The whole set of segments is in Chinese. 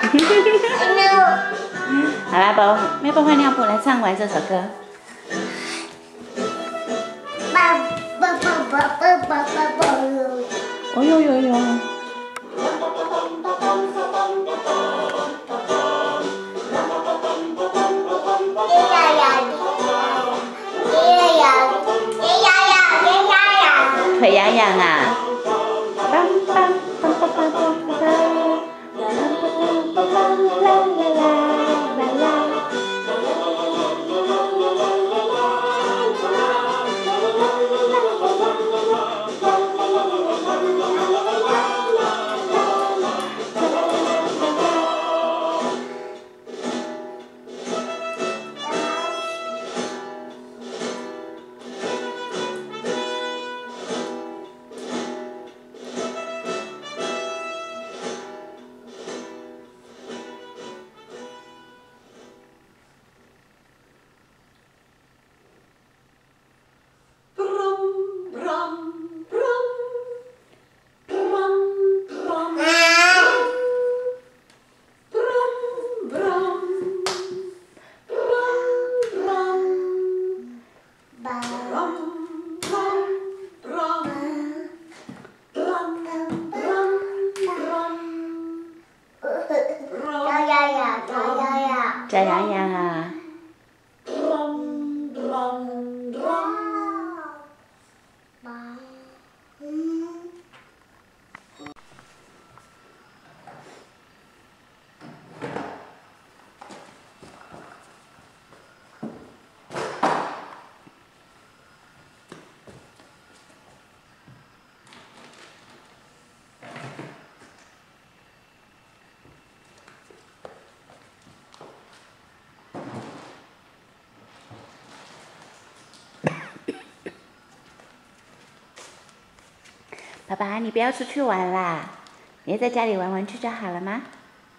好啦，宝，要不要换尿布来唱完这首歌？哦呦呦呦！腿痒痒啊！脚痒痒啊！爸爸，你不要出去玩啦，你在家里玩玩具就好了吗？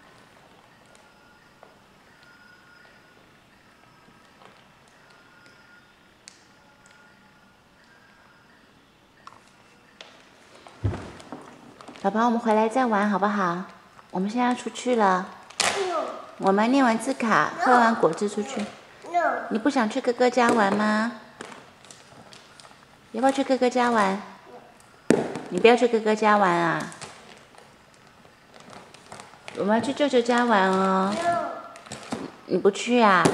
宝宝，我们回来再玩好不好？我们现在要出去了。我们念完字卡，喝完果汁出去。你不想去哥哥家玩吗？要不要去哥哥家玩？你不要去哥哥家玩啊！我们要去舅舅家玩哦。你不去啊？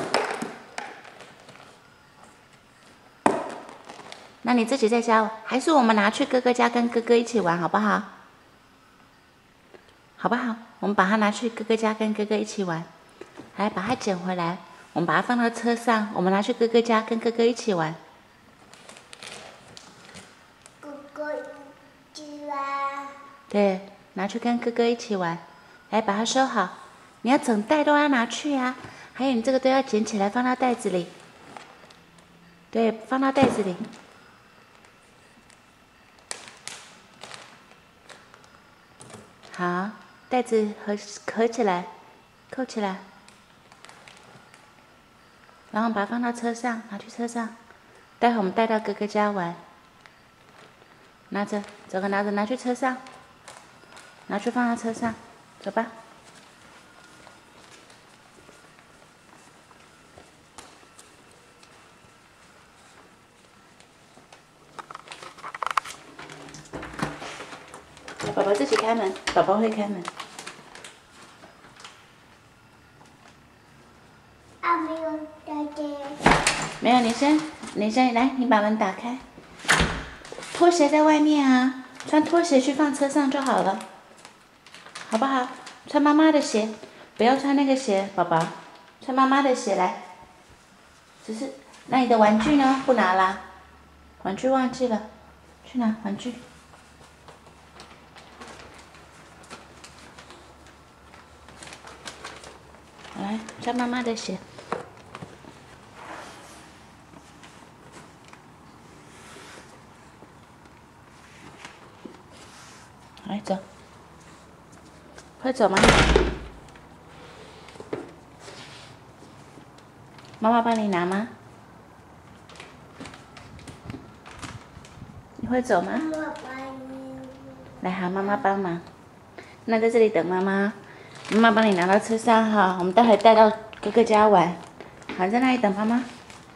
那你自己在家，还是我们拿去哥哥家跟哥哥一起玩好不好？好不好？我们把它拿去哥哥家跟哥哥一起玩。来，把它捡回来，我们把它放到车上，我们拿去哥哥家跟哥哥一起玩。对，拿去跟哥哥一起玩。来，把它收好。你要整袋都要拿去啊！还有你这个都要捡起来放到袋子里。对，放到袋子里。好，袋子合起来，扣起来。然后把它放到车上，拿去车上。待会我们带到哥哥家玩。拿着，这个拿着，拿去车上。拿去放到车上，走吧。宝宝自己开门，宝宝会开门。没有，你先来，你把门打开。拖鞋在外面啊，穿拖鞋去放车上就好了。好不好？穿妈妈的鞋，不要穿那个鞋，宝宝，穿妈妈的鞋来。只是，那你的玩具呢？不拿啦，玩具忘记了，去拿玩具。来，穿妈妈的鞋。来，走。会走吗？妈妈帮你拿吗？你会走吗？来，好，妈妈帮忙。那在这里等妈妈。 妈妈帮你拿到车上哈，我们待会带到哥哥家玩。好，在那里等妈妈。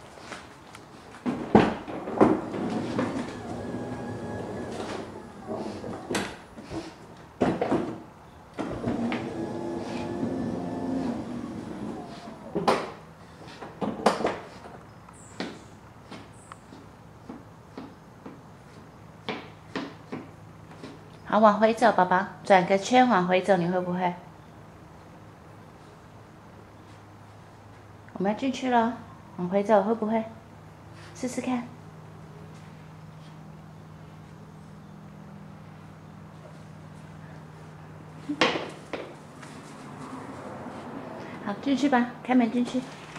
好，往回走，宝宝，转个圈往回走，你会不会？我们要进去了，往回走会不会？试试看。好，进去吧，开门进去。